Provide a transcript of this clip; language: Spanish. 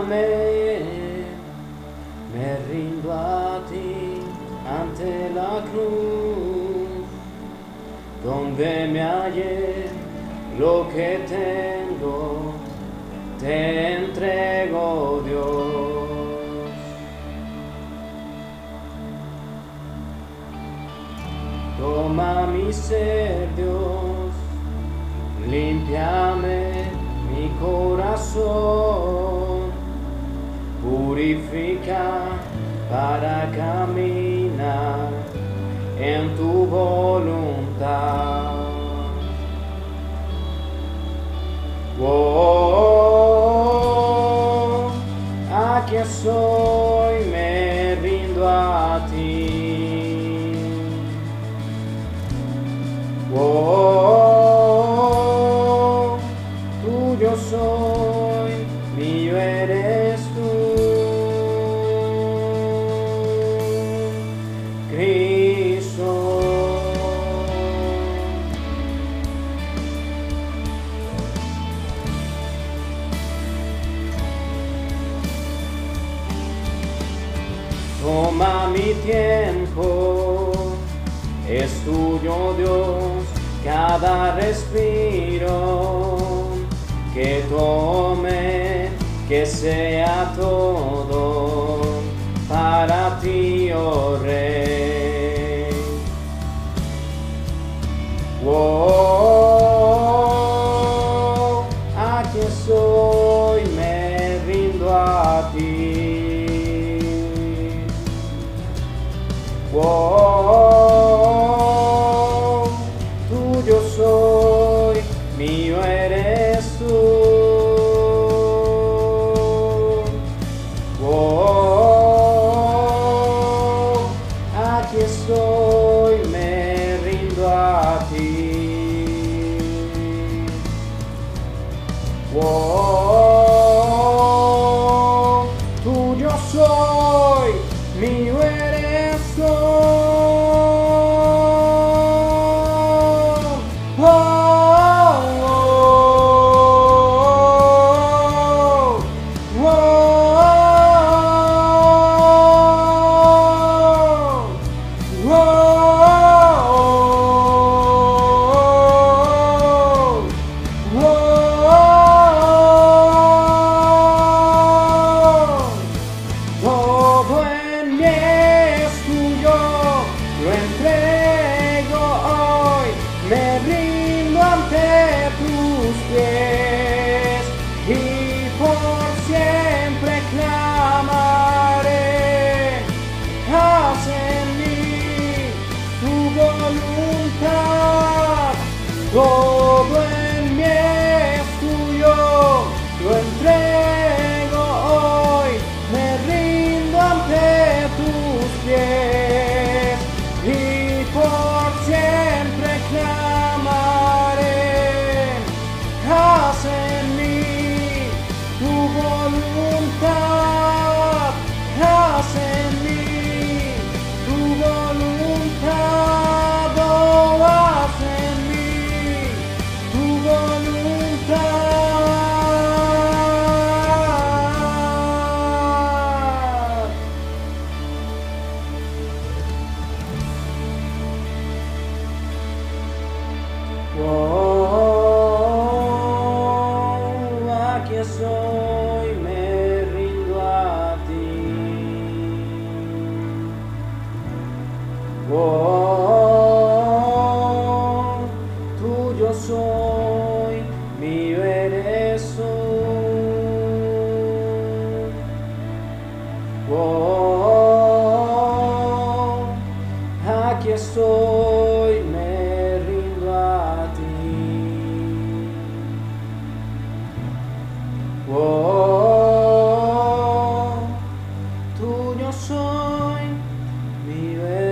limpiame, me rindo a ti ante la cruz, donde me hallé lo que tengo, te entrego, Dios. Toma mi ser, Dios, límpiame mi corazón, purifica para caminar en tu voluntad. Oh, aquí estoy, me rindo a ti. Oh, tuyo soy, mío eres tú, Cristo. Toma mi tiempo, es tuyo, Dios, cada respiro que tome, que sea todo para ti, oh Rey. Oh, aquí estoy, me rindo a ti. Oh, tuyo soy, mío eres tú. Oh, aquí estoy, me rindo a ti. Oh, tuyo soy, mío eres tú. Todo en mí es tuyo, lo entrego hoy, me rindo ante tus pies y por siempre clamaré, haz en mí tu voluntad. Todo en mí es tuyo, lo entrego hoy, me rindo ante tus pies y por siempre clamaré, haz en mí tu voluntad, haz en mí tu voluntad, oh, haz en mí tu voluntad. Oh, aquí estoy, me rindo a ti. Oh, tuyo soy, mío eres tú. Oh, aquí estoy, me rindo a ti. Oh, tuyo soy, mío eres tú.